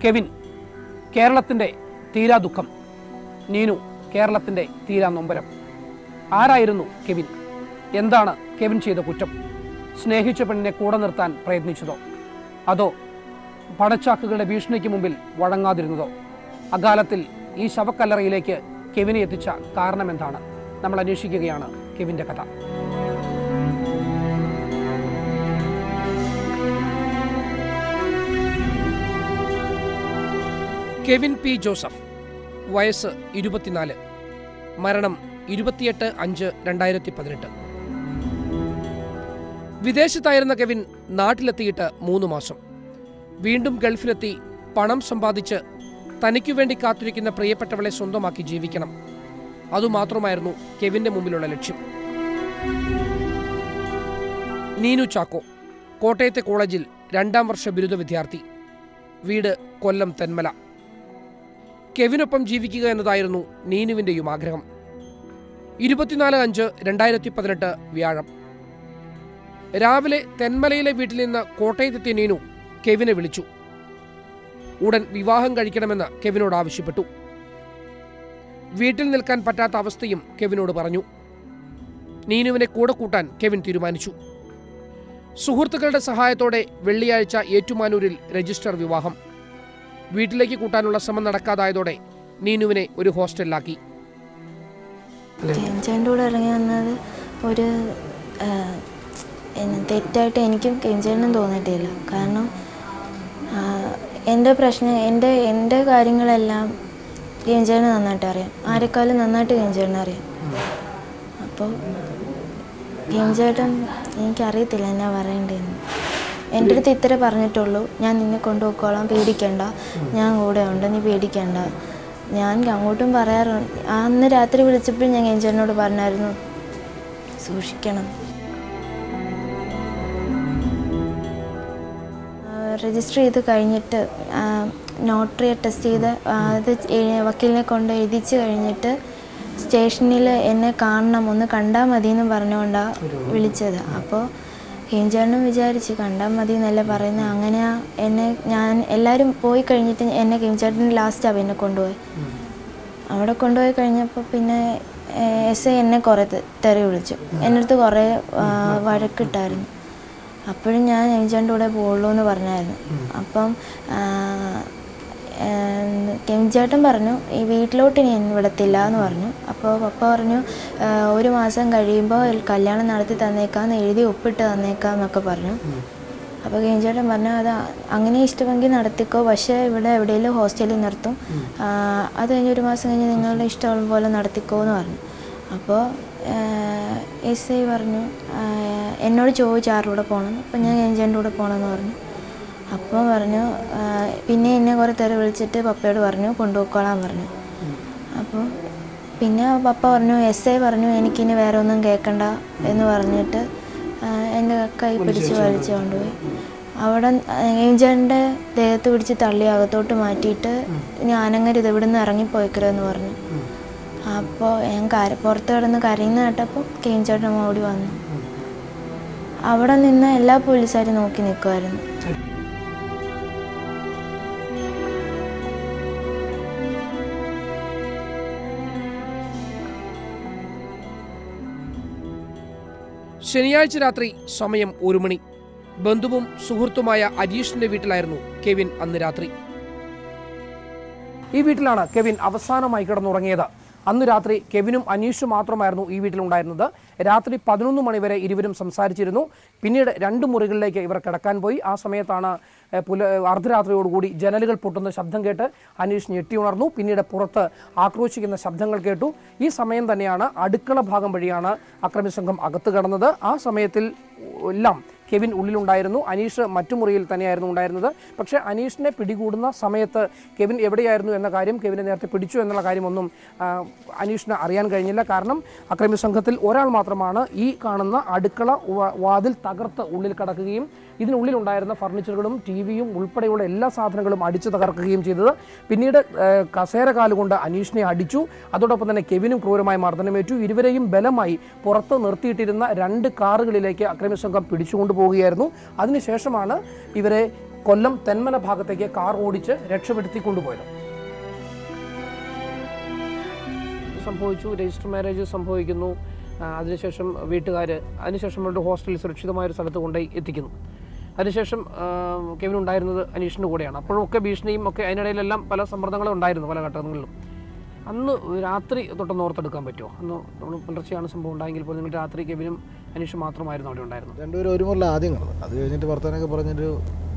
Kevin കേരളത്തിൻ്റെ തീരാ ദുഃഖം, നീനു കേരളത്തിൻ്റെ തീരാ നൊമ്പരം. ആരായിരുന്നു കെവിൻ? എന്താണ് കെവിൻ ചെയ്ത കുറ്റം? സ്നേഹിച്ച പെണ്ണിനെ കൂടെ നിർത്താൻ പ്രയത്നിച്ചതോ, അതോ പടച്ചാക്കുകളുടെ ഭീഷണിക്ക് മുമ്പിൽ വഴങ്ങാതിരുന്നതോ? അകാലത്തിൽ ഈ ശവക്കല്ലറയിലേക്ക് കെവിനെ എത്തിച്ച കാരണമെന്താണ്? നമ്മൾ അന്വേഷിക്കുകയാണ് കെവിൻ്റെ കഥ. കെവിൻ പി ജോസഫ്, വയസ്സ് 24, മരണം 28/5/2018. വിദേശത്തായിരുന്ന കെവിൻ നാട്ടിലെത്തിയിട്ട് 3 മാസം. വീണ്ടും ഗൾഫിലെത്തി പണം സമ്പാദിച്ച് തനിക്കു വേണ്ടി കാത്തിരിക്കുന്ന പ്രിയപ്പെട്ടവളെ സ്വന്തമാക്കി ജീവിക്കണം. അതുമാത്രമായിരുന്നു കെവിൻ്റെ മുമ്പിലുള്ള ലക്ഷ്യം. നീനു ചാക്കോ, കോട്ടയത്തെ കോളേജിൽ 2ാം വർഷ ബിരുദ വിദ്യാർത്ഥി. വീട് കൊല്ലം തെന്മല. കെവിനൊപ്പം ജീവിക്കുക എന്നതായിരുന്നു നീനുവിൻ്റെയും ആഗ്രഹം. 24/5/2018 വ്യാഴം രാവിലെ തെന്മലയിലെ വീട്ടിൽ നിന്ന് കോട്ടയത്തെത്തിയ നീനു കെവിനെ വിളിച്ചു. ഉടൻ വിവാഹം കഴിക്കണമെന്ന് കെവിനോട് ആവശ്യപ്പെട്ടു. വീട്ടിൽ നിൽക്കാൻ പറ്റാത്ത അവസ്ഥയും കെവിനോട് പറഞ്ഞു. നീനുവിനെ കൂടെ കൂട്ടാൻ കെവിൻ തീരുമാനിച്ചു. സുഹൃത്തുക്കളുടെ സഹായത്തോടെ വെള്ളിയാഴ്ച ഏറ്റുമാനൂരിൽ രജിസ്റ്റർ വിവാഹം. വീട്ടിലേക്ക് കൂട്ടാനുള്ള ശ്രമം നടക്കാതായതോടെ നീനുവിനെ ഒരു ഹോസ്റ്റലിലാക്കി. കൂടെ ഇറങ്ങി വന്നത് ഒരു തെറ്റായിട്ട് എനിക്കും കെഞ്ചേനും തോന്നിയിട്ടില്ല. കാരണം എൻ്റെ പ്രശ്നം എൻ്റെ കാര്യങ്ങളെല്ലാം കെഞ്ചേന് നന്നായിട്ട് അറിയാം. ആരെക്കാളും നന്നായിട്ട് കെഞ്ചേനെ അറിയാം. അപ്പോൾ കെഞ്ചേട്ടൻ എനിക്കറിയത്തില്ല എന്നാ പറയേണ്ടതെന്ന്. എൻ്റെ അടുത്ത് ഇത്ര പറഞ്ഞിട്ടുള്ളൂ, ഞാൻ നിന്നെ കൊണ്ടുപോയിക്കോളാം, പേടിക്കണ്ട, ഞാൻ കൂടെ ഉണ്ട്, നീ പേടിക്കണ്ട. ഞാൻ അങ്ങോട്ടും പറയാറുണ്ട്. അന്ന് രാത്രി വിളിച്ചപ്പോൾ ഞാൻ കെഞ്ചേട്ടനോട് പറഞ്ഞായിരുന്നു, സൂക്ഷിക്കണം. രജിസ്റ്റർ ചെയ്ത് കഴിഞ്ഞിട്ട് നോട്ടറി ടെസ്റ്റ് ചെയ്ത് അത് വക്കീലിനെ കൊണ്ട് എഴുതിച്ച് കഴിഞ്ഞിട്ട് സ്റ്റേഷനിൽ എന്നെ കാണണം, ഒന്ന് കണ്ടാൽ മതി എന്ന് പറഞ്ഞുകൊണ്ടാണ് വിളിച്ചത്. അപ്പോൾ കെഞ്ചേട്ടനും വിചാരിച്ച് കണ്ടാൽ മതി എന്നല്ല പറയുന്നത്. അങ്ങനെ ഞാൻ എല്ലാവരും പോയി കഴിഞ്ഞിട്ട് എന്നെ കെഞ്ചേട്ടൻ ലാസ്റ്റാണ് എന്നെ കൊണ്ടുപോയി. അവിടെ കൊണ്ടുപോയി കഴിഞ്ഞപ്പോൾ പിന്നെ SI എന്നെ കുറേ തെറി വിളിച്ചു. എൻ്റെ അടുത്ത് കുറേ വഴക്കിട്ടായിരുന്നു. അപ്പോഴും ഞാൻ കെഞ്ചേട്ടൻ്റെ കൂടെ പോകുള്ളൂ എന്ന് പറഞ്ഞായിരുന്നു. അപ്പം കെഞ്ചേട്ടൻ പറഞ്ഞു, ഈ വീട്ടിലോട്ട് ഞാൻ വിടത്തില്ല എന്ന് പറഞ്ഞു. അപ്പോൾ പപ്പ പറഞ്ഞു, 1 മാസം കഴിയുമ്പോൾ കല്യാണം നടത്തി തന്നേക്കാന്ന് എഴുതി ഒപ്പിട്ട് തന്നേക്കാം എന്നൊക്കെ പറഞ്ഞു. അപ്പോൾ കെഞ്ചേട്ടൻ പറഞ്ഞു, അത് അങ്ങനെ ഇഷ്ടമെങ്കിൽ നടത്തിക്കോ, പക്ഷേ ഇവിടെ എവിടെയെങ്കിലും ഹോസ്റ്റലിൽ നിർത്തും, അത് കഴിഞ്ഞ് 1 മാസം കഴിഞ്ഞ് നിങ്ങളുടെ ഇഷ്ടമുള്ള പോലെ നടത്തിക്കോ എന്ന് പറഞ്ഞു. അപ്പോൾ SI പറഞ്ഞു, എന്നോട് ചോദിച്ചു ആരുടെ കൂടെ പോകണം. അപ്പോൾ ഞാൻ കെഞ്ചേട്ടൻ്റെ കൂടെ പോകണമെന്ന് പറഞ്ഞു. അപ്പോൾ പറഞ്ഞു, പിന്നെ എന്നെ കുറേ തെറി വിളിച്ചിട്ട് പപ്പയോട് പറഞ്ഞു കൊണ്ടുപോയിക്കോളാൻ പറഞ്ഞു. അപ്പോൾ പിന്നെ പപ്പ പറഞ്ഞു, SI പറഞ്ഞു എനിക്കിനി വേറെ ഒന്നും കേൾക്കണ്ട എന്ന് പറഞ്ഞിട്ട് എൻ്റെ കൈ പിടിച്ച് വലിച്ചു കൊണ്ടുപോയി. അവിടെ കെഞ്ചേട്ടൻ്റെ ദേഹത്ത് പിടിച്ച് തള്ളി അകത്തോട്ട് മാറ്റിയിട്ട് ഞാനങ്ങനെ ഇവിടെ നിന്ന് ഇറങ്ങിപ്പോയിക്കരുതെന്ന് പറഞ്ഞു. അപ്പോൾ ഞാൻ പുറത്ത് കിടന്ന് കരയുന്ന കേട്ടപ്പോൾ കെഞ്ചേട്ടൻ ഓടി വന്നു. അവിടെ നിന്ന് എല്ലാ പോലീസുകാരും നോക്കി നിൽക്കുമായിരുന്നു. ശനിയാഴ്ച രാത്രി സമയം 1 മണി. ബന്ധുവും സുഹൃത്തുമായ അനീഷിന്റെ വീട്ടിലായിരുന്നു കെവിൻ അന്ന് രാത്രി. ഈ വീട്ടിലാണ് കെവിൻ അവസാനമായി കിടന്നുറങ്ങിയത്. അന്ന് രാത്രി കെവിനും അനീഷും മാത്രമായിരുന്നു ഈ വീട്ടിലുണ്ടായിരുന്നത്. രാത്രി 11 മണിവരെ ഇരുവരും സംസാരിച്ചിരുന്നു. പിന്നീട് 2 മുറികളിലേക്ക് ഇവർ കിടക്കാൻ പോയി. ആ സമയത്താണ് അർദ്ധരാത്രിയോടുകൂടി ജനലുകൾ പൊട്ടുന്ന ശബ്ദം കേട്ട് അനീഷ് ഞെട്ടി ഉണർന്നു. പിന്നീട് പുറത്ത് ആക്രോശിക്കുന്ന ശബ്ദങ്ങൾ കേട്ടു. ഈ സമയം തന്നെയാണ് അടുക്കള ഭാഗം വഴിയാണ് അക്രമി സംഘം അകത്ത് കടന്നത്. ആ സമയത്തിൽ എല്ലാം കെവിൻ ഉള്ളിലുണ്ടായിരുന്നു. അനീഷ് മറ്റു മുറിയിൽ തന്നെയായിരുന്നു ഉണ്ടായിരുന്നത്. പക്ഷേ അനീഷിനെ പിടികൂടുന്ന സമയത്ത് കെവിൻ എവിടെയായിരുന്നു എന്ന കാര്യം, കെവിനെ നേരത്തെ പിടിച്ചു എന്നുള്ള കാര്യമൊന്നും അനീഷിന് അറിയാൻ കഴിഞ്ഞില്ല. കാരണം അക്രമി സംഘത്തിൽ ഒരാൾ മാത്രമാണ് ഈ കാണുന്ന അടുക്കള വാതിൽ തകർത്ത് ഉള്ളിൽ കടക്കുകയും ഇതിനുള്ളിലുണ്ടായിരുന്ന ഫർണിച്ചറുകളും ടിവിയും ഉൾപ്പെടെയുള്ള എല്ലാ സാധനങ്ങളും അടിച്ചു തകർക്കുകയും ചെയ്തത്. പിന്നീട് കസേര കാലുകൊണ്ട് അനീഷിനെ അടിച്ചു. അതോടൊപ്പം തന്നെ കെവിനും ക്രൂരമായ മർദ്ദനമേറ്റു. ഇരുവരെയും ബലമായി പുറത്ത് നിർത്തിയിട്ടിരുന്ന 2 കാറുകളിലേക്ക് അക്രമി സംഘം പിടിച്ചുകൊണ്ടുപോവുകയായിരുന്നു. അതിനുശേഷമാണ് ഇവരെ കൊല്ലം തെന്മല ഭാഗത്തേക്ക് കാർ ഓടിച്ച് രക്ഷപ്പെടുത്തിക്കൊണ്ടുപോയത്. സംഭവിച്ചു, രജിസ്റ്റർ മാരേജ് സംഭവിക്കുന്നു. അതിനുശേഷം വീട്ടുകാർ അതിനുശേഷം അവരുടെ ഹോസ്റ്റലിൽ സുരക്ഷിതമായൊരു സ്ഥലത്ത് കൊണ്ടുപോയി എത്തിക്കുന്നു. അതിനുശേഷം കെവിൻ ഉണ്ടായിരുന്നത് അനീഷിൻ്റെ കൂടെയാണ്. അപ്പോഴൊക്കെ ഭീഷണിയും ഒക്കെ അതിനിടയിലെല്ലാം പല സമ്മർദ്ദങ്ങളും ഉണ്ടായിരുന്നു പല ഘട്ടങ്ങളിലും. അന്ന് രാത്രി തൊട്ടൊന്ന് ഓർത്തെടുക്കാൻ പറ്റുമോ? അന്ന് നമ്മൾ പുലർച്ചെയാണ് സംഭവം ഉണ്ടായെങ്കിൽ പോലും നിങ്ങൾ രാത്രി കെവിനും അനീഷും മാത്രമായിരുന്നു അവിടെ ഉണ്ടായിരുന്നത്. രണ്ടുപേരും ഒരു മുറിൽ ആദ്യം കിടന്നത്. അത് കഴിഞ്ഞിട്ട് വർത്തമാനമൊക്കെ പറഞ്ഞൊരു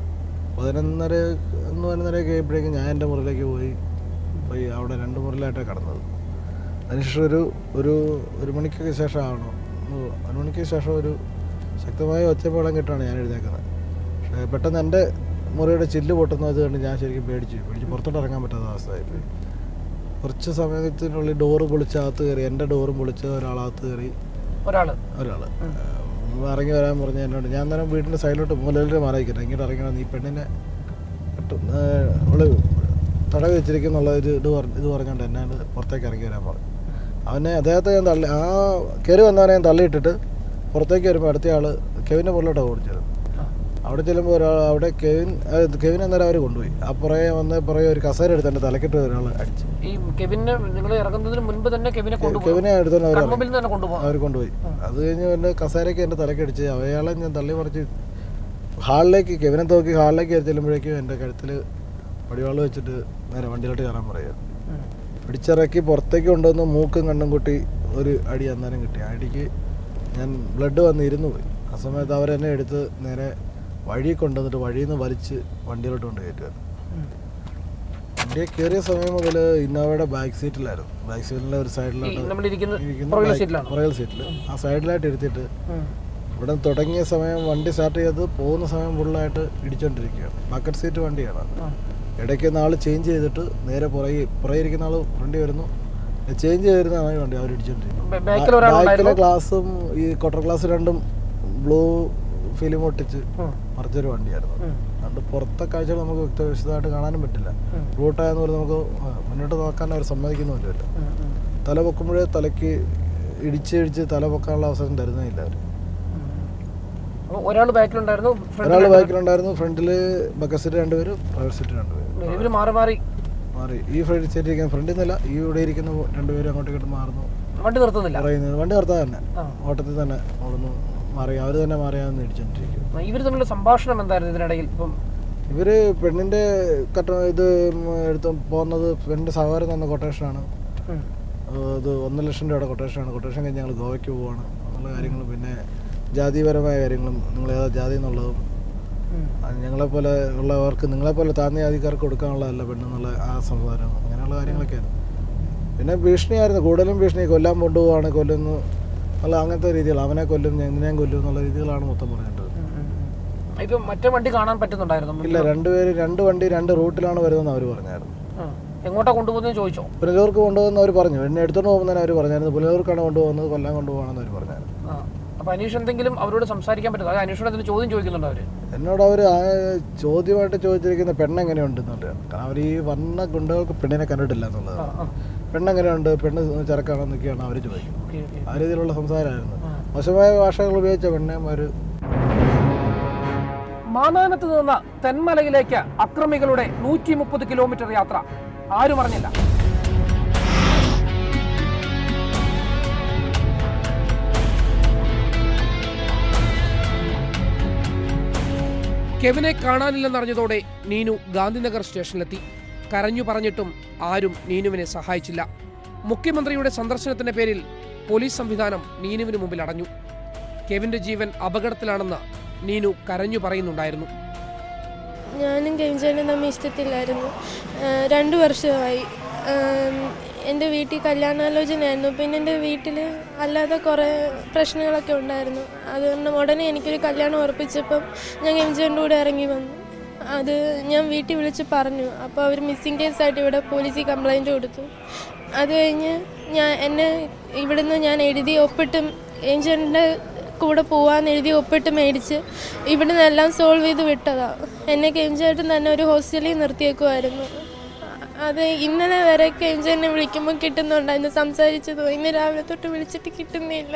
11:30 കഴിയുമ്പോഴേക്കും ഞാൻ എൻ്റെ മുറിയിലേക്ക് പോയി അവിടെ 2 മുറിയിലായിട്ടാണ് കിടന്നത്. അതിനുശേഷം ഒരു മണിക്കൊക്കെ ശേഷമാണോ 1 മണിക്ക് ശേഷം ഒരു ശക്തമായ ഒച്ചപ്പാടം കിട്ടുകയാണ് ഞാൻ എഴുന്നേക്കുന്നത്. പക്ഷേ പെട്ടെന്ന് എൻ്റെ മുറിയുടെ ചില്ല് പൊട്ടുന്നത് കണ്ട് ഞാൻ ശരിക്കും പേടിച്ച് പുറത്തോട്ട് ഇറങ്ങാൻ പറ്റാത്ത അവസ്ഥയായിപ്പോയി. കുറച്ച് സമയത്തിനുള്ളിൽ ഡോറ് പൊളിച്ചകത്ത് കയറി, എൻ്റെ ഡോറും പൊളിച്ച് ഒരാളകത്ത് കയറി. ഒരാൾ ഇറങ്ങി വരാൻ പറഞ്ഞ് എന്നോട്. ഞാൻ അന്നേരം വീടിൻ്റെ സൈഡിലോട്ട് മൂലയിലോട്ട് മാറിയിരിക്കട്ടെ, ഇങ്ങോട്ട് ഇറങ്ങണം, നീ പെണ്ണിനെ അവള് തടവി വെച്ചിരിക്കുന്നുള്ള ഇത് പറഞ്ഞുകൊണ്ട് എന്നെ പുറത്തേക്ക് ഇറങ്ങി വരാൻ പറഞ്ഞു. അദ്ദേഹത്തെ ഞാൻ തള്ളി, ആ കയറി വന്നവനെ ഞാൻ തള്ളിയിട്ടിട്ട് പുറത്തേക്ക് വരുമ്പോൾ അടുത്ത ആൾ കെവിൻ്റെ മുകളിലോട്ടാണ് ഓടിച്ചത്. അവിടെ ചെല്ലുമ്പോൾ അവിടെ കെവിൻ അന്നേരം അവർ കൊണ്ടുപോയി. ആ പുറകെ ഒരു കസേര എടുത്ത് എൻ്റെ തലക്കിട്ട് ഒരാൾ അടിച്ചു. കെവിനെ എടുത്തോണ്ട് അവർ കൊണ്ടുപോയി. അത് കഴിഞ്ഞ് എൻ്റെ കസേരയ്ക്ക് എൻ്റെ തലക്കടിച്ച് അയാളെ ഞാൻ തള്ളി പറിച്ച് കെവിനെ നോക്കി ഹാളിലേക്ക് കയറി ചെല്ലുമ്പോഴേക്കും എൻ്റെ കഴുത്തിൽ വടിവാള് വെച്ചിട്ട് നേരെ വണ്ടിയിലോട്ട് കയറാൻ പറയുക. പിടിച്ചിറക്കി പുറത്തേക്ക് കൊണ്ടുവന്ന് മൂക്കും കണ്ണും കൂട്ടി ഒരു അടി അന്നേരം കിട്ടി. ആ അടിക്ക് ഞാൻ ബ്ലഡ് വന്ന് ഇരുന്ന് പോയി. ആ സമയത്ത് അവരെന്നെ എടുത്ത് നേരെ വഴി കൊണ്ടുവന്നിട്ട് വഴിയിൽ നിന്ന് വലിച്ച് വണ്ടിയിലോട്ട് കൊണ്ട് കയറ്റുമായിരുന്നു. വണ്ടിയെ കയറിയ സമയം മുതൽ ഇന്നോവയുടെ ബാക്ക് സീറ്റിലായിരുന്നു. ബാക്ക് സീറ്റിലെ ഒരു സൈഡിലായിട്ട് പുറകിൽ സീറ്റിൽ ആ സൈഡിലായിട്ട് ഇരുത്തിയിട്ട് ഇവിടെ തുടങ്ങിയ സമയം വണ്ടി സ്റ്റാർട്ട് ചെയ്ത് പോകുന്ന സമയം ഫുള്ളായിട്ട് ഇടിച്ചോണ്ടിരിക്കുകയാണ്. ബക്കറ്റ് സീറ്റ് വണ്ടിയാണ്. ഇടയ്ക്ക് നാൾ ചേഞ്ച് ചെയ്തിട്ട് നേരെ പുറകെ ഇരിക്കുന്ന ആൾ ഫ്രണ്ടിൽ വരുന്നു, ചേഞ്ച് ചെയ്തിരുന്നതാണ് ഈ വണ്ടി അവർ ഇടിച്ചോണ്ടിരിക്കുന്നത്. ബാക്കിലെ ഗ്ലാസും ഈ ക്വാർട്ടർ ഗ്ലാസ് രണ്ടും ബ്ലൂ ഫിലിം ഒട്ടിച്ച് മറിച്ചൊരു വണ്ടിയായിരുന്നു. അതുകൊണ്ട് പുറത്തെ കാഴ്ചകൾ നമുക്ക് വിശദമായിട്ട് കാണാനും പറ്റില്ല. റൂട്ടായെന്ന് പറഞ്ഞാൽ നമുക്ക് മുന്നോട്ട് നോക്കാൻ അവർ സമ്മതിക്കുന്നുമില്ല. തല പൊക്കുമ്പോഴേ തലയ്ക്ക് ഇടിച്ച് തല പൊക്കാനുള്ള അവസരം തരുന്നില്ല അവർ. ഒരാൾ ബാക്കിലുണ്ടായിരുന്നു, ഫ്രണ്ടില് ബക്കറ്റ് സീറ്റ് 2 പേര്, പ്രൈവറ്റ് സീറ്റ് 2 പേര് മാറി. ഈ ഫ്രണ്ട് സീറ്റ് ഇരിക്കുന്ന ഫ്രണ്ടിൽ നിന്നല്ല, ഈ ഇവിടെ ഇരിക്കുന്ന 2 പേരും അങ്ങോട്ട് ഇങ്ങോട്ട് മാറുന്നു. വണ്ടി നിർത്താതെ തന്നെ ഓട്ടത്തിൽ തന്നെ ഓടുന്നു, മാറി അവർ തന്നെ മാറിയാന്ന് ഇടിച്ചോണ്ടിരിക്കും. ഇവർ തമ്മിലുള്ള സംഭാഷണം എന്തായിരുന്നു ഇതിനിടയിൽ? ഇവര് പെണ്ണിന്റെ ഇത് എടുത്ത് പോകുന്നത് പെണ്ണിന്റെ സഹോദരൻ തന്ന കൊട്ടേഷനാണ്. ഇത് 1 ലക്ഷം രൂപയുടെ കൊട്ടേഷനാണ്. കൊട്ടേഷൻ കഴിഞ്ഞ് ഞങ്ങൾ ഗോവയ്ക്ക് പോവാണ് എന്നുള്ള കാര്യങ്ങളും പിന്നെ ജാതിപരമായ കാര്യങ്ങളും നിങ്ങൾ ഏതാ ജാതി എന്നുള്ളതും ഞങ്ങളെപ്പോലെ ഉള്ളവർക്ക് നിങ്ങളെപ്പോലെ താഴ്ന്ന ജാതിക്കാർക്ക് കൊടുക്കാനുള്ളതല്ല പെണ്ണെന്നുള്ള ആ സംസാരം അങ്ങനെയുള്ള കാര്യങ്ങളൊക്കെയായിരുന്നു. പിന്നെ ഭീഷണിയായിരുന്നു, കൂടുതലും ഭീഷണി. കൊല്ലാൻ കൊണ്ടുപോവാണ്, കൊല്ലുന്നു അല്ല അങ്ങനത്തെ രീതികൾ. അവനെ കൊല്ലും, ഞാൻ കൊല്ലും എന്നുള്ള രീതികളാണ് മൊത്തം പറഞ്ഞിട്ടത്. ഇപ്പം മറ്റേ വണ്ടി കാണാൻ പറ്റുന്നുണ്ടായിരുന്നു? ഇല്ല, 2 വണ്ടി 2 റൂട്ടിലാണ് വരുന്നതെന്ന് അവർ പറഞ്ഞായിരുന്നു. എങ്ങോട്ടാ കൊണ്ടുപോകുന്നത് ചോദിച്ചോ? പുനലൂർക്ക് കൊണ്ടുപോകുന്ന അവർ പറഞ്ഞു. എന്നെ എടുത്തോണ്ട് പോകുമ്പോൾ അവർ പറഞ്ഞായിരുന്നു പുനലൂർക്കാണ് കൊണ്ടുപോകുന്നത്, കൊല്ലാൻ കൊണ്ടുപോകണമെന്ന് അവർ പറഞ്ഞായിരുന്നു. അപ്പോൾ അനീഷ് എന്തെങ്കിലും അവരോട് സംസാരിക്കാൻ പറ്റുമോ? അത് അനീഷിനോട് എന്തെങ്കിലും ചോദ്യം ചോദിക്കുന്നുണ്ടോ അവർ? എന്നോട് അവർ ചോദ്യമായിട്ട് ചോദിച്ചിരിക്കുന്ന പെണ്ണെങ്ങനെയുണ്ടെന്നുള്ളതാണ്. കാരണം അവർ ഈ വന്ന ഗുണ്ടകൾക്ക് പെണ്ണിനെ കണ്ടിട്ടില്ല എന്നുള്ളതാണ്. പെണ്ണെങ്ങനെയുണ്ട്, പെണ്ണ് ചരക്കാണെന്നൊക്കെയാണ് അവർ ചോദിക്കുന്നത്. ആ രീതിയിലുള്ള സംസാരമായിരുന്നു. മോശമായ ഭാഷകൾ ഉപയോഗിച്ച പെണ്ണേമാർ. മാന്നാനത്ത് നിന്ന് തെന്മലയിലേക്ക് അക്രമികളുടെ 130 കിലോമീറ്റർ യാത്ര ആരും അറിഞ്ഞില്ല. കെവിനെ കാണാനില്ലെന്നറിഞ്ഞതോടെ നീനു ഗാന്ധിനഗർ സ്റ്റേഷനിലെത്തി. കരഞ്ഞു പറഞ്ഞിട്ടും ആരും നീനുവിനെ സഹായിച്ചില്ല. മുഖ്യമന്ത്രിയുടെ സന്ദർശനത്തിന്റെ പേരിൽ പോലീസ് സംവിധാനം നീനുവിന് മുമ്പിൽ അടഞ്ഞു. കെവിന്റെ ജീവൻ അപകടത്തിലാണെന്ന് നീനു കരഞ്ഞു പറയുന്നുണ്ടായിരുന്നു. ഞാനും കെവിൻ തമ്മിൽ ഇഷ്ടത്തില്ലായിരുന്നു. 2 വർഷമായി. എൻ്റെ വീട്ടിൽ കല്യാണാലോചനയായിരുന്നു. പിന്നെ എൻ്റെ വീട്ടിൽ അല്ലാതെ കുറേ പ്രശ്നങ്ങളൊക്കെ ഉണ്ടായിരുന്നു. അതുകൊണ്ട് ഉടനെ എനിക്കൊരു കല്യാണം ഉറപ്പിച്ചപ്പം ഞാൻ കെവിൻ്റെ കൂടെ ഇറങ്ങി വന്നു. അത് ഞാൻ വീട്ടിൽ വിളിച്ച് പറഞ്ഞു. അപ്പോൾ അവർ മിസ്സിംഗ് കേസായിട്ട് ഇവിടെ പോലീസിൽ കംപ്ലയിൻറ്റ് കൊടുത്തു. അത് കഴിഞ്ഞ് ഇവിടുന്ന് ഞാൻ എഴുതി ഒപ്പിട്ടും കെവിൻ്റെ കൂടെ പോകാമെന്ന് എഴുതി ഒപ്പിട്ട് മേടിച്ച് ഇവിടെ നിന്നെല്ലാം സോൾവ് ചെയ്ത് വിട്ടതാണ്. എന്നെ കെവിൻ തന്നെ ഒരു ഹോസ്റ്റലിൽ നിർത്തിയേക്കുമായിരുന്നു. അത് ഇന്നലെ വരെ കെവിൻ വിളിക്കുമ്പോൾ കിട്ടുന്നുണ്ടായിരുന്നു, സംസാരിച്ചത്. ഇന്ന് രാവിലെ തൊട്ട് വിളിച്ചിട്ട് കിട്ടുന്നില്ല.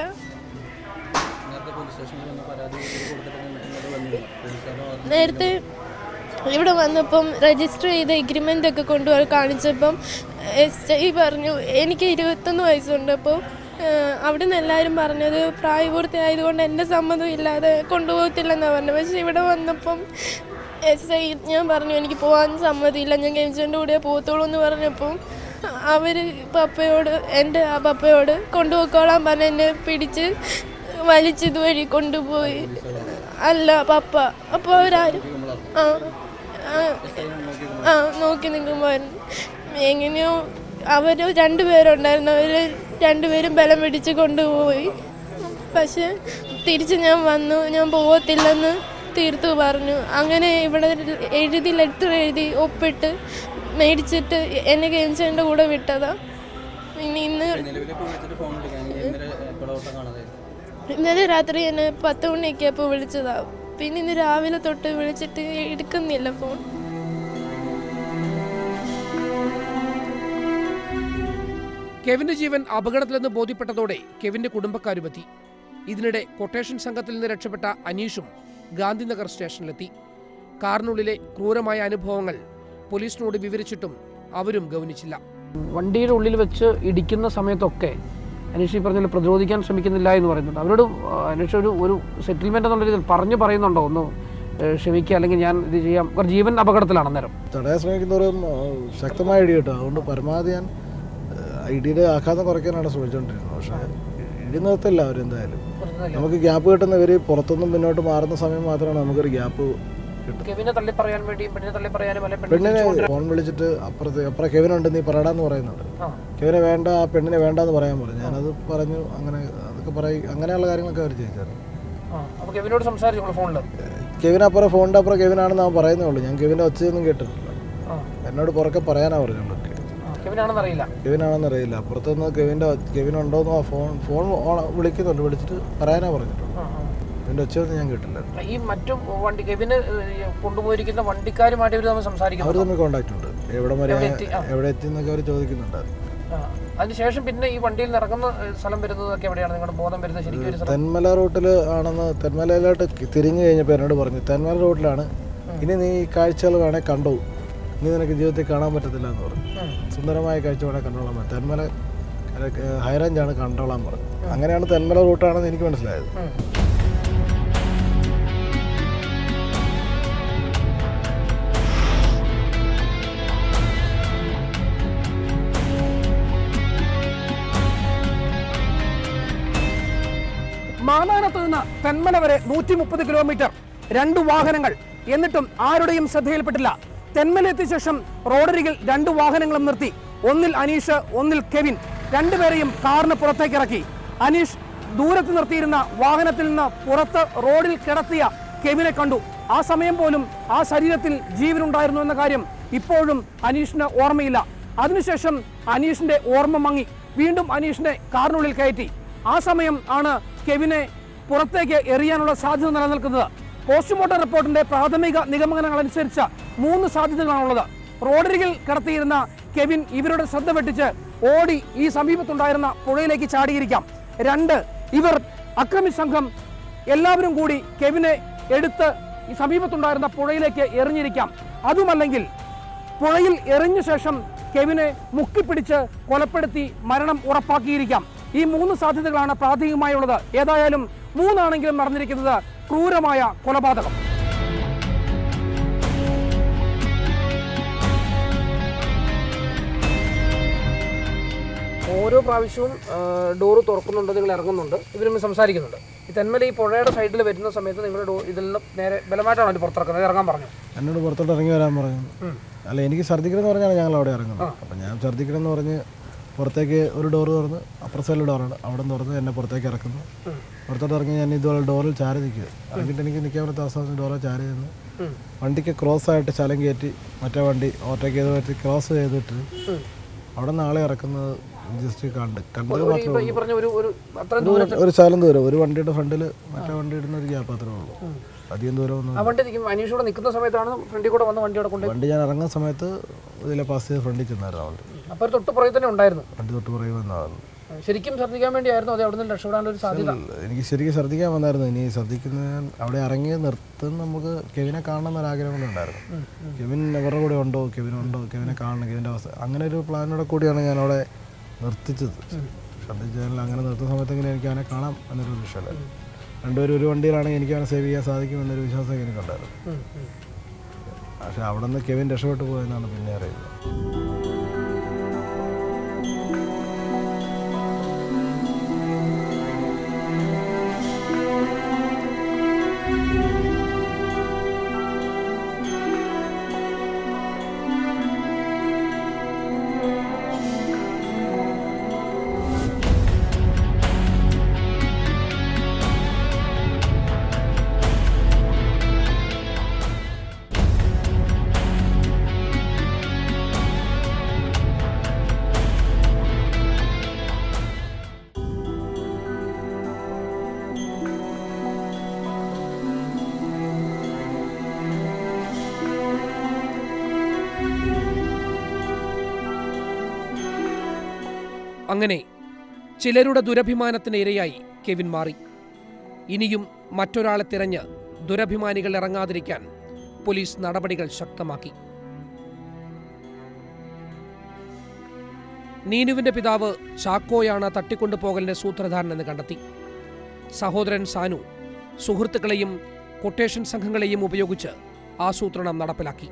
നേരത്തെ ഇവിടെ വന്നപ്പം രജിസ്റ്റർ ചെയ്ത എഗ്രിമെൻ്റ് ഒക്കെ കൊണ്ടുപോയി കാണിച്ചപ്പം SI പറഞ്ഞു എനിക്ക് 21 വയസ്സുണ്ട്. അപ്പോൾ അവിടെ നിന്ന് എല്ലാവരും പറഞ്ഞത് പ്രായപൂർത്തി ആയതുകൊണ്ട് എൻ്റെ സമ്മതം ഇല്ലാതെ കൊണ്ടുപോകത്തില്ലെന്നാണ് പറഞ്ഞത്. പക്ഷേ ഇവിടെ വന്നപ്പം SI ഞാൻ പറഞ്ഞു എനിക്ക് പോകാൻ സമ്മതിയില്ല, ഞാൻ കെവിൻചേട്ടൻ്റെ കൂടെ പോകത്തുള്ളൂ എന്ന് പറഞ്ഞപ്പം അവർ എൻ്റെ പപ്പയോട് കൊണ്ടുപോയിക്കോളാൻ പറഞ്ഞ് എന്നെ പിടിച്ച് വലിച്ചിതുവഴി കൊണ്ടുപോയി. അല്ല പപ്പ. അപ്പോൾ അവരാരും നോക്കി നിൽക്കുമ്പോഴായിരുന്നു. എങ്ങനെയോ അവർ 2 പേരുണ്ടായിരുന്നു, അവർ 2 പേരും ബലം പിടിച്ച് കൊണ്ടുപോയി. പക്ഷെ തിരിച്ച് ഞാൻ വന്നു, ഞാൻ പോകത്തില്ലെന്ന് തീർത്തു പറഞ്ഞു. അങ്ങനെ ഇവിടെ എഴുതി ലെറ്റർ എഴുതി ഒപ്പിട്ട് മേടിച്ചിട്ട് എന്നെ കെവിൻചേട്ടൻ്റെ കൂടെ വിട്ടതാ. ഇന്നലെ രാത്രി എന്നെ 10 മണിയൊക്കെ അപ്പോൾ വിളിച്ചതാ. പിന്നെ ഇന്ന് രാവിലെ തൊട്ട് വിളിച്ചിട്ട് എടുക്കുന്നില്ല ഫോൺ. കെവിന്റെ ജീവൻ അപകടത്തിലെന്ന് ബോധ്യപ്പെട്ടതോടെ കെവിന്റെ കുടുംബക്കാരുമെത്തി. ഇതിനിടെ കൊട്ടേഷൻ സംഘത്തിൽ നിന്ന് രക്ഷപ്പെട്ട അനീഷും ഗാന്ധിനഗർ സ്റ്റേഷനിലെത്തി. കാറിനുള്ളിലെ ക്രൂരമായ അനുഭവങ്ങൾ പോലീസിനോട് വിവരിച്ചിട്ടും അവരും ഗൗനിച്ചില്ല. വണ്ടിയുടെ ഉള്ളിൽ വെച്ച് ഇടിക്കുന്ന സമയത്തൊക്കെ അനീഷ് ഈ പറഞ്ഞ പ്രതിരോധിക്കാൻ ശ്രമിക്കുന്നില്ല എന്ന് പറയുന്നുണ്ട്. അവരോട് അനീഷ് ഒരു സെറ്റിൽമെന്റ് എന്നുള്ള രീതിയിൽ പറയുന്നുണ്ടോ ഒന്ന് ക്ഷമിക്കുക, അല്ലെങ്കിൽ ഞാൻ ഇത് ചെയ്യാം, ജീവൻ അപകടത്തിലാണ് അന്നേരം തടയാൻ ശ്രമിക്കുന്നവരും ശക്തമായ ഇടി കിട്ടും. അതുകൊണ്ട് പരമാവധി ഞാൻ ഇടിയുടെ ആഘാതം കുറയ്ക്കാനാണ് ശ്രമിച്ചുകൊണ്ടിരുന്നത്. പക്ഷേ ഇടി നിർത്തില്ല അവരെന്തായാലും. നമുക്ക് ഗ്യാപ്പ് കിട്ടുന്നവർ പുറത്തൊന്നും മുന്നോട്ട് മാറുന്ന സമയം മാത്രമാണ് നമുക്കൊരു ഗ്യാപ്പ് കിട്ടും. പെണ്ണിനെ ഫോൺ വിളിച്ചിട്ട് അപ്പുറം കെവിനുണ്ട് നീ പറയടാന്ന് പറയുന്നുണ്ട്. കെവിനെ വേണ്ട, ആ പെണ്ണിനെ വേണ്ടെന്ന് പറയാൻ പറഞ്ഞു. ഞാനത് പറഞ്ഞു. അങ്ങനെ അതൊക്കെ അങ്ങനെയുള്ള കാര്യങ്ങളൊക്കെ അവർ ചെയ്യിച്ചായിരുന്നു. കെവിനപ്പുറം ഫോണിൻ്റെ അപ്പുറം കെവിനാണെന്ന് അവൻ പറയുന്നേ ഉള്ളൂ. ഞാൻ കെവിൻ്റെ ഒച്ചയൊന്നും കേട്ടിട്ടില്ല. എന്നോട് പുറക്കെ പറയാനാ പറഞ്ഞുള്ളൂ. കെവിനാണെന്നറിയില്ല. അപ്പുറത്തുനിന്ന് കെവിനുണ്ടോന്നോ ഫോൺ വിളിക്കുന്നുണ്ട്. വിളിച്ചിട്ട് പറയാനാ പറഞ്ഞിട്ടുള്ളൂ. കെവിൻ്റെ ഒച്ചയൊന്നും ഞാൻ കേട്ടില്ല. ഈ മറ്റു വണ്ടി കെവിന് കൊണ്ടുപോയിരിക്കുന്ന വണ്ടിക്കാരുമായിട്ട് അവർ തമ്മിൽ കോണ്ടാക്ട് ഉണ്ട്. എവിടെ എത്തി എന്നൊക്കെ അവർ ചോദിക്കുന്നുണ്ട്. അതിനുശേഷം പിന്നെ ഈ വണ്ടിയിൽ ഇറങ്ങുന്ന സ്ഥലം വരുന്നതൊക്കെ എവിടെയാണ് നിങ്ങളുടെ ബോധം വരുന്നത്? ശരിക്കും തെന്മല റൂട്ടിൽ ആണെന്ന് തെന്മലയിലോട്ട് തിരിഞ്ഞു കഴിഞ്ഞപ്പോൾ എന്നോട് പറഞ്ഞു തെന്മല റൂട്ടിലാണ്, ഇനി നീ ഈ കാഴ്ചകൾ വേണേ കണ്ടു, ഇനി നിനക്ക് ജീവിതത്തിൽ കാണാൻ പറ്റത്തില്ല എന്ന് പറഞ്ഞു. സുന്ദരമായ കാഴ്ച വേണേ കണ്ടോളാൻ പറഞ്ഞു. തെന്മല ഹൈറേഞ്ചാണ് കണ്ടോളാൻ പറഞ്ഞു. അങ്ങനെയാണ് തെന്മല റൂട്ടാണെന്ന് എനിക്ക് മനസ്സിലായത്. മാനാനത്ത് നിന്ന് തെന്മല വരെ 130 കിലോമീറ്റർ, 2 വാഹനങ്ങൾ, എന്നിട്ടും ആരുടെയും ശ്രദ്ധയിൽപ്പെട്ടില്ല. തെന്മല എത്തിയ ശേഷം റോഡരികിൽ 2 വാഹനങ്ങളും നിർത്തി. ഒന്നിൽ അനീഷ്, ഒന്നിൽ കെവിൻ. 2 പേരെയും കാറിന് പുറത്തേക്ക് ഇറക്കി. അനീഷ് ദൂരത്ത് നിർത്തിയിരുന്ന വാഹനത്തിൽ നിന്ന് പുറത്ത് റോഡിൽ കിടത്തിയ കെവിനെ കണ്ടു. ആ സമയം പോലും ആ ശരീരത്തിൽ ജീവനുണ്ടായിരുന്നു എന്ന കാര്യം ഇപ്പോഴും അനീഷിന് ഓർമ്മയില്ല. അതിനുശേഷം അനീഷിന്റെ ഓർമ്മ മങ്ങി. വീണ്ടും അനീഷിനെ കാറിനുള്ളിൽ കയറ്റി. ആ സമയം ആണ് കെവിനെ പുറത്തേക്ക് എറിയാനുള്ള സാധ്യത നിലനിൽക്കുന്നത്. പോസ്റ്റ്മോർട്ടം റിപ്പോർട്ടിന്റെ പ്രാഥമിക നിഗമനങ്ങൾ അനുസരിച്ച് 3 സാധ്യതകളാണുള്ളത്. റോഡരികിൽ കിടത്തിയിരുന്ന കെവിൻ ഇവരുടെ ശ്രദ്ധ വെട്ടിച്ച് ഓടി ഈ സമീപത്തുണ്ടായിരുന്ന പുഴയിലേക്ക് ചാടിയിരിക്കാം. 2, ഇവർ അക്രമി സംഘം എല്ലാവരും കൂടി കെവിനെ എടുത്ത് ഈ സമീപത്തുണ്ടായിരുന്ന പുഴയിലേക്ക് എറിഞ്ഞിരിക്കാം. അതുമല്ലെങ്കിൽ പുഴയിൽ എറിഞ്ഞ ശേഷം കെവിനെ മുക്കിപ്പിടിച്ച് കൊലപ്പെടുത്തി മരണം ഉറപ്പാക്കിയിരിക്കാം. ഈ 3 സാധ്യതകളാണ് പ്രാഥമികമായുള്ളത്. ഏതായാലും 3 ആണെങ്കിലും നടന്നിരിക്കുന്നത് ക്രൂരമായ കൊലപാതകം. ഓരോ പ്രാവശ്യവും ഡോറ് തുറക്കുന്നുണ്ട്, നിങ്ങൾ ഇറങ്ങുന്നുണ്ട്, ഇവരും സംസാരിക്കുന്നുണ്ട്. ഈ തെന്മല ഈ പുഴയുടെ സൈഡിൽ വരുന്ന സമയത്ത് നിങ്ങൾ ഇതിൽ നിന്ന് നേരെ ബലമായിട്ടാണ് അവർ പുറത്തിറക്കുന്നത്. ഇറങ്ങാൻ പറഞ്ഞു, എന്നോട് പുറത്തോട്ട് ഇറങ്ങി വരാൻ പറഞ്ഞു. അല്ല, എനിക്ക് ഛർദ്ദിക്കണമെന്ന് പറഞ്ഞാണ് ഞങ്ങൾ അവിടെ ഇറങ്ങുന്നത്. അപ്പം ഞാൻ ഛർദ്ദിക്കണമെന്ന് പറഞ്ഞ് പുറത്തേക്ക് ഒരു ഡോറ് തുറന്ന്, അപ്പുറ സൈഡിൽ ഡോറാണ്, അവിടെ തുറന്ന് എന്നെ പുറത്തേക്ക് ഇറക്കുന്നു. പുറത്തോട്ട് ഇറങ്ങി ഞാൻ ഇതുപോലെ ഡോറിൽ ചാരി നിൽക്കുക. ഇറങ്ങിയിട്ട് എനിക്ക് നിൽക്കാൻ പറ്റാത്ത അവസ്ഥ ഡോറിൽ ചാരി നിന്ന് വണ്ടിക്ക് ക്രോസ് ആയിട്ട് ചലം കയറ്റി മറ്റേ വണ്ടി ഓവർടേക്ക് ചെയ്ത് പറ്റി ക്രോസ് ചെയ്തിട്ട് അവിടെ നിന്ന് ആളെ ഇറക്കുന്നത് ജസ്റ്റ് കണ്ടത് ഒരു ശാലം ദൂരം, ഒരു വണ്ടിയുടെ ഫ്രണ്ടിൽ മറ്റേ വണ്ടി ഇടുന്ന ഒരു ഗ്യാപ്പ് അത്രേ ഉള്ളൂ. അധികം ദൂരം ഒന്നും. വണ്ടി ഞാൻ ഇറങ്ങുന്ന സമയത്ത് ഇതിലെ പാസ് ചെയ്ത് ഫ്രണ്ടിൽ ചെന്നായിരുന്നു വണ്ടി. തൊട്ട് പുറകെ തന്നെ ഉണ്ടായിരുന്നു. വണ്ടി തൊട്ട് പുറകെ വന്നതാണ്. ശരിക്കും ശ്രദ്ധിക്കാൻ വേണ്ടിയായിരുന്നു അതെ അവിടെ നിന്ന് രക്ഷപ്പെടാനുള്ള ഒരു സാധ്യത? എനിക്ക് ശരിക്കും ശ്രദ്ധിക്കാൻ വന്നായിരുന്നു. ഇനി ശ്രദ്ധിക്കുന്ന അവിടെ ഇറങ്ങി നിർത്തുന്ന നമുക്ക് കെവിനെ കാണണം എന്നൊരാഗ്രഹം കൊണ്ടുണ്ടായിരുന്നു. കെവിൻ അവരുടെ കൂടെ ഉണ്ടോ, കെവിനെ കാണണം, കെവിൻ്റെ അവസ്ഥ, അങ്ങനെ ഒരു പ്ലാനോടെ കൂടിയാണ് ഞാൻ അവിടെ നിർത്തിച്ചത്. ശ്രദ്ധിച്ചാൽ അങ്ങനെ നിർത്തുന്ന സമയത്തെങ്കിലും എനിക്ക് അവനെ കാണാം എന്നൊരു വിഷയമല്ല. രണ്ടുപേരും ഒരു വണ്ടിയിലാണെങ്കിൽ എനിക്ക് അവനെ സേവ് ചെയ്യാൻ സാധിക്കുമെന്നൊരു വിശ്വാസം എനിക്കുണ്ടായിരുന്നു. പക്ഷെ അവിടെ നിന്ന് കെവിൻ രക്ഷപ്പെട്ടു പോയെന്നാണ് പിന്നെ അറിയുന്നത്. അങ്ങനെ ചിലരുടെ ദുരഭിമാനത്തിന് ഇരയായി കെവിൻ മാറി. ഇനിയും മറ്റൊരാളെ തിരഞ്ഞ് ദുരഭിമാനികൾ ഇറങ്ങാതിരിക്കാൻ പോലീസ് നടപടികൾ ശക്തമാക്കി. നീനുവിന്റെ പിതാവ് ചാക്കോയാണ് തട്ടിക്കൊണ്ടുപോകലിന്റെ സൂത്രധാരനെന്ന് കണ്ടെത്തി. സഹോദരൻ സാനു സുഹൃത്തുക്കളെയും കൊട്ടേഷൻ സംഘങ്ങളെയും ഉപയോഗിച്ച് ആസൂത്രണം നടപ്പിലാക്കി.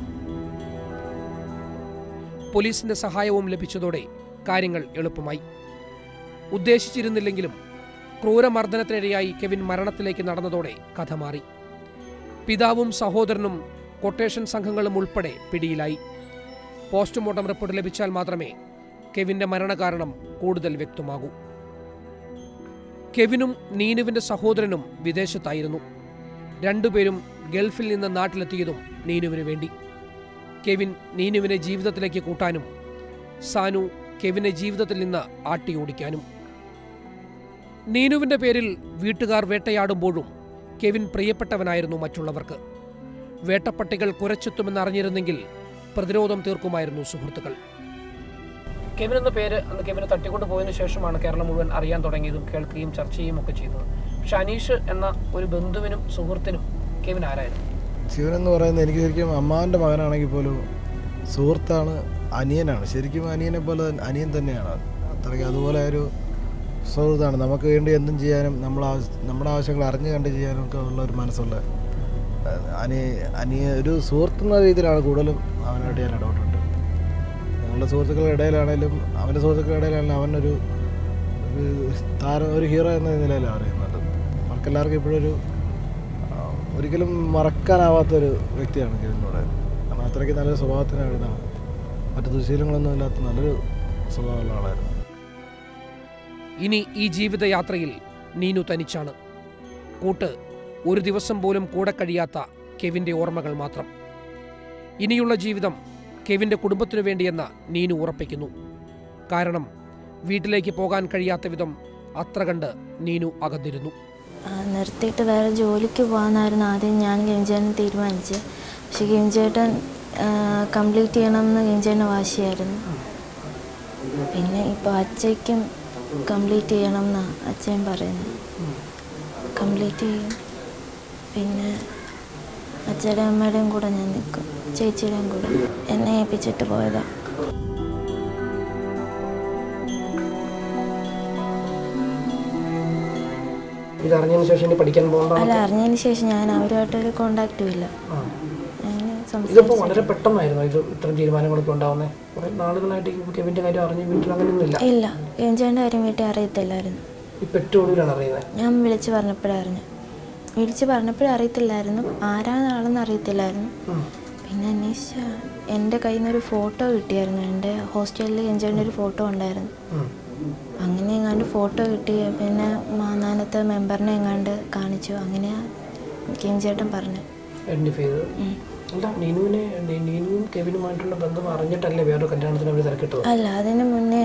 പോലീസിന്റെ സഹായവും ലഭിച്ചതോടെ കാര്യങ്ങൾ എളുപ്പമായി. ഉദ്ദേശിച്ചിരുന്നില്ലെങ്കിലും ക്രൂരമർദ്ദനത്തിനിരയായി കെവിൻ മരണത്തിലേക്ക് നടന്നതോടെ കഥ മാറി. പിതാവും സഹോദരനും കൊട്ടേഷൻ സംഘങ്ങളും ഉൾപ്പെടെ പിടിയിലായി. പോസ്റ്റ്മോർട്ടം റിപ്പോർട്ട് ലഭിച്ചാൽ മാത്രമേ കെവിന്റെ മരണകാരണം കൂടുതൽ വ്യക്തമാകൂ. കെവിനും നീനുവിന്റെ സഹോദരനും വിദേശത്തായിരുന്നു. രണ്ടുപേരും ഗൾഫിൽ നിന്ന് നാട്ടിലെത്തിയതും നീനുവിന് വേണ്ടി. കെവിൻ നീനുവിനെ ജീവിതത്തിലേക്ക് കൂട്ടാനും സാനു കെവിനെ ജീവിതത്തിൽ നിന്ന് ആട്ടിയോടിക്കാനും. നീനുവിന്റെ പേരിൽ വീട്ടുകാർ വേട്ടയാടുമ്പോഴും കെവിൻ പ്രിയപ്പെട്ടവനായിരുന്നു മറ്റുള്ളവർക്ക്. വേട്ടപ്പട്ടികൾ കുരച്ചെത്തുമെന്നറിഞ്ഞിരുന്നെങ്കിൽ പ്രതിരോധം തീർക്കുമായിരുന്നു സുഹൃത്തുക്കൾ. കെവിൻ എന്ന പേര് അന്ന് കെവിനെ തട്ടിക്കൊണ്ടു പോയതിനു ശേഷമാണ് കേരളം മുഴുവൻ അറിയാൻ തുടങ്ങിയതും കേൾക്കുകയും ചർച്ച ചെയ്യുകയും ഒക്കെ ചെയ്തത്. പക്ഷെ അനീഷ് എന്ന ഒരു ബന്ധുവിനും സുഹൃത്തിനും കെവിൻ ആരായിരുന്നു? ശിവൻ എന്ന് പറയുന്നത് എനിക്ക് ശരിക്കും അമ്മാവൻ്റെ മകനാണെങ്കിൽ പോലും സുഹൃത്താണ്, അനിയനാണ്. ശരിക്കും അനിയനെ പോലെ അനിയൻ തന്നെയാണ്. അത്രയ്ക്ക് അതുപോലെ ഒരു സുഹൃത്താണ്. നമുക്ക് വേണ്ടി എന്തും ചെയ്യാനും നമ്മുടെ ആവശ്യങ്ങൾ അറിഞ്ഞു കണ്ട് ചെയ്യാനും ഒക്കെ ഉള്ള ഒരു മനസ്സുള്ള ഒരു സുഹൃത്തെന്ന രീതിയിലാണ് കൂടുതലും അവനായിട്ട് ഞാൻ ഇടപെട്ടിട്ടുണ്ട്. ഞങ്ങളുടെ സുഹൃത്തുക്കളുടെ ഇടയിലാണേലും അവൻ്റെ സുഹൃത്തുക്കളുടെ ഇടയിലാണെങ്കിലും അവനൊരു താരം, ഒരു ഹീറോ എന്ന നിലയിലാണ് അറിയുന്നത്. നമുക്കെല്ലാവർക്കും ഇപ്പോഴൊരു ഒരിക്കലും മറക്കാനാവാത്തൊരു വ്യക്തിയാണ് കെവിനോട്. കാരണം അത്രയ്ക്ക് നല്ലൊരു സ്വഭാവത്തിനാണ്, മറ്റു ദുശീലങ്ങളൊന്നും ഇല്ലാത്ത നല്ലൊരു സ്വഭാവമുള്ള ആളായിരുന്നു. ഇനി ഈ ജീവിതയാത്രയിൽ നീനു തനിച്ചാണ്. കൂട്ട് ഒരു ദിവസം പോലും കൂടെ കഴിയാത്ത കെവിന്റെ ഓർമ്മകൾ മാത്രം. ഇനിയുള്ള ജീവിതം കെവിന്റെ കുടുംബത്തിനു വേണ്ടിയെന്ന് നീനു ഉറപ്പിക്കുന്നു. കാരണം വീട്ടിലേക്ക് പോകാൻ കഴിയാത്ത വിധം അത്ര കണ്ട് നീനു അകന്നിരുന്നു. നിർത്തിയിട്ട് വേറെ ജോലിക്ക് പോകാനായിരുന്നു ആദ്യം ഞാൻ കെവിൻചേട്ടൻ തീരുമാനിച്ചത്. പക്ഷെ കെവിൻചേട്ടൻ കംപ്ലീറ്റ് ചെയ്യണമെന്ന് കെവിൻചേട്ടന് വാശിയായിരുന്നു. പിന്നെ ഇപ്പോൾ അച്ഛയ്ക്കും കംപ്ലീറ്റ് ചെയ്യണം എന്നാണ് അച്ഛൻ പറയുന്നത്. കംപ്ലീറ്റ് ചെയ്യും. പിന്നെ അച്ഛയുടെയും അമ്മയുടെയും കൂടെ ഞാൻ നിൽക്കും, ചേച്ചിയുടെയും കൂടെ. എന്നെ ഏൽപ്പിച്ചിട്ട് പോയതാണ്. അല്ല, അറിഞ്ഞതിന് ശേഷം ഞാൻ അവരുമായിട്ടൊരു കോണ്ടാക്റ്റും ഇല്ല. ഇതിപ്പോൾ വളരെ പെട്ടെന്നായിരുന്നു ഇത് ഇത്തരം തീരുമാനങ്ങളൊക്കെ ഉണ്ടാവുന്നത്. കുറേ നാളുകളായിട്ട് കെവിൻ്റെ കാര്യം അറിഞ്ഞ് വീട്ടിൽ അങ്ങനെയൊന്നുമില്ല. ഇല്ല, കെവിൻചേട്ടൻ്റെ കാര്യം വീട്ടിൽ അറിയത്തില്ലായിരുന്നു. ഞാൻ വിളിച്ച് പറഞ്ഞപ്പോഴേ അറിയത്തില്ലായിരുന്നു. ആരാണ് ആളെന്ന് അറിയത്തില്ലായിരുന്നു. പിന്നെ അന്വേഷിച്ച എൻ്റെ കയ്യിൽ നിന്നൊരു ഫോട്ടോ കിട്ടിയായിരുന്നു. എൻ്റെ ഹോസ്റ്റലിൽ കെവിൻചേട്ടൻ്റെ ഒരു ഫോട്ടോ ഉണ്ടായിരുന്നു. അങ്ങനെ എങ്ങാണ്ട് ഫോട്ടോ കിട്ടി. പിന്നെ മാന്നാനത്തെ മെമ്പറിനെ എങ്ങാണ്ട് കാണിച്ചു. അങ്ങനെയാണ് കെവിൻചേട്ടൻ പറഞ്ഞു. അല്ല, അതിന് മുന്നേ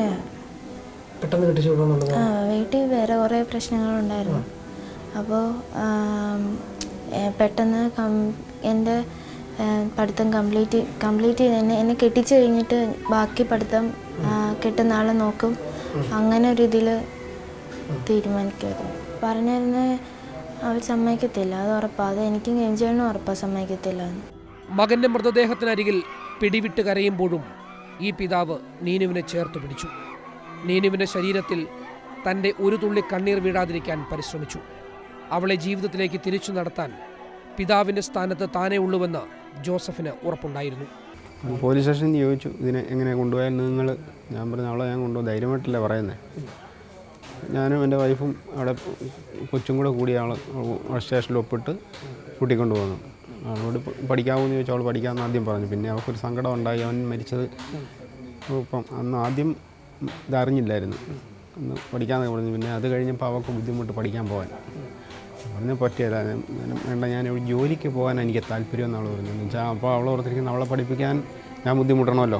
വീട്ടിൽ വേറെ കുറേ പ്രശ്നങ്ങളുണ്ടായിരുന്നു. അപ്പോൾ പെട്ടെന്ന് എൻ്റെ പഠിത്തം കംപ്ലീറ്റ് ചെയ്ത് എന്നെ കെട്ടിച്ചു കഴിഞ്ഞിട്ട് ബാക്കി പഠിത്തം കെട്ടുന്ന ആളെ നോക്കും, അങ്ങനെ ഒരു ഇതിൽ തീരുമാനിക്കുമായിരുന്നു. പറഞ്ഞിരുന്നത് അവർ സമ്മതിക്കത്തില്ല, അത് ഉറപ്പാണ്, അത് എനിക്കും കെഞ്ചേട്ടനും ഉറപ്പാണ് സമ്മതിക്കത്തില്ല. മകന്റെ മൃതദേഹത്തിനരികിൽ പിടിവിട്ട് കരയുമ്പോഴും ഈ പിതാവ് നീനുവിനെ ചേർത്ത് പിടിച്ചു. നീനുവിൻ്റെ ശരീരത്തിൽ തൻ്റെ ഒരു തുള്ളി കണ്ണീർ വീഴാതിരിക്കാൻ പരിശ്രമിച്ചു. അവളെ ജീവിതത്തിലേക്ക് തിരിച്ചു നടത്താൻ പിതാവിൻ്റെ സ്ഥാനത്ത് താനേ ഉള്ളുവെന്ന് ജോസഫിന് ഉറപ്പുണ്ടായിരുന്നു. പോലീസ് സ്റ്റേഷനിൽ ചോദിച്ചു, ഇതിനെ എങ്ങനെ കൊണ്ടുപോയാൽ നിങ്ങൾ? ഞാൻ പറഞ്ഞു, അവളെ ഞാൻ കൊണ്ടുപോകും, ധൈര്യമായിട്ടല്ലേ പറയുന്നത്. ഞാനും എൻ്റെ വൈഫും അവിടെ കൊച്ചും കൂടി അവൾ സ്റ്റേഷനിൽ ഒപ്പിട്ട് കൂട്ടിക്കൊണ്ട് പോകുന്നു. അവളോട് പഠിക്കാമെന്ന് ചോദിച്ചാൽ അവൾ പഠിക്കാമെന്ന് ആദ്യം പറഞ്ഞു. പിന്നെ അവൾക്കൊരു സങ്കടം ഉണ്ടായി, അവൻ മരിച്ചത്. ഇപ്പം അന്ന് ആദ്യം ഇതറിഞ്ഞില്ലായിരുന്നു, അന്ന് പഠിക്കാമെന്നൊക്കെ പറഞ്ഞു. പിന്നെ അത് കഴിഞ്ഞപ്പോൾ അവൾക്ക് ബുദ്ധിമുട്ട് പഠിക്കാൻ പോകാൻ പറഞ്ഞാൽ പറ്റിയല്ല. വേണ്ട, ഞാൻ ജോലിക്ക് പോകാൻ എനിക്ക് താല്പര്യം എന്നാണ് പറഞ്ഞത്. എന്ന് വെച്ചാൽ അപ്പോൾ അവൾ ഓർത്തിരിക്കുന്നത് അവളെ പഠിപ്പിക്കാൻ ഞാൻ ബുദ്ധിമുട്ടണമല്ലോ,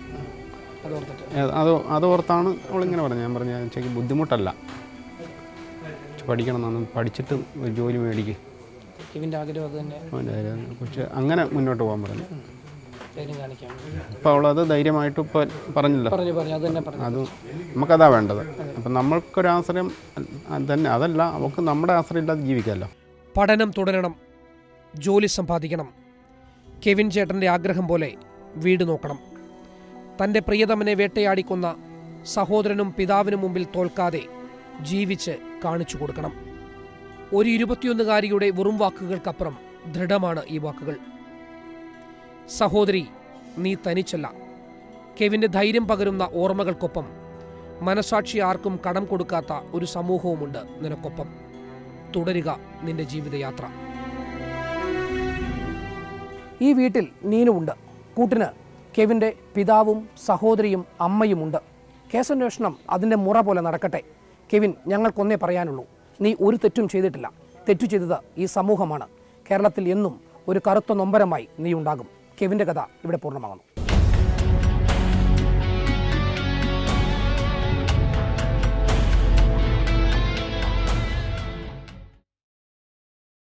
അതോർത്താണ് അവളിങ്ങനെ പറഞ്ഞു. ഞാൻ പറഞ്ഞു, ചേച്ചി ബുദ്ധിമുട്ടല്ല, പഠിക്കണം എന്നൊന്നും, പഠിച്ചിട്ട് ഒരു ജോലി മേടിക്കും. പക്ഷെ അങ്ങനെ മുന്നോട്ട് പോകാൻ പറഞ്ഞു. അപ്പോൾ അവളത് ധൈര്യമായിട്ട് ഇപ്പോൾ പറഞ്ഞില്ല. അത് നമുക്കതാ വേണ്ടത്. അപ്പം നമ്മൾക്കൊരാശ്രയം തന്നെ, അതല്ല അവൾക്ക് നമ്മുടെ ആശ്രയം ഇല്ലാതെ ജീവിക്കാമല്ലോ. പഠനം തുടരണം, ജോലി സമ്പാദിക്കണം, കെവിൻ ചേട്ടൻ്റെ ആഗ്രഹം പോലെ വീട് നോക്കണം. തൻ്റെ പ്രിയതമനെ വേട്ടയാടിക്കൊന്ന സഹോദരനും പിതാവിനും മുമ്പിൽ തോൽക്കാതെ ജീവിച്ച് കാണിച്ചു കൊടുക്കണം. ഒരു 21-കാരിയുടെ വെറും വാക്കുകൾക്കപ്പുറം ദൃഢമാണ് ഈ വാക്കുകൾ. സഹോദരി, നീ തനിച്ചല്ല. കെവിൻ്റെ ധൈര്യം പകരുന്ന ഓർമ്മകൾക്കൊപ്പം മനസാക്ഷി ആർക്കും കടം കൊടുക്കാത്ത ഒരു സമൂഹവുമുണ്ട് നിനക്കൊപ്പം. തുടരുക നിന്റെ ജീവിതയാത്ര. ഈ വീട്ടിൽ നീനുവുണ്ട്. കൂട്ടിന് കെവിൻ്റെ പിതാവും സഹോദരിയും അമ്മയുമുണ്ട്. കേസന്വേഷണം അതിൻ്റെ മുറ പോലെ നടക്കട്ടെ. കെവിൻ, ഞങ്ങൾക്കൊന്നേ പറയാനുള്ളൂ, നീ ഒരു തെറ്റും ചെയ്തിട്ടില്ല. തെറ്റു ചെയ്തത് ഈ സമൂഹമാണ്. കേരളത്തിൽ എന്നും ഒരു കറുത്ത നൊമ്പരമായി നീ ഉണ്ടാകും. കെവിൻ്റെ കഥ ഇവിടെ പൂർണ്ണമാകുന്നു.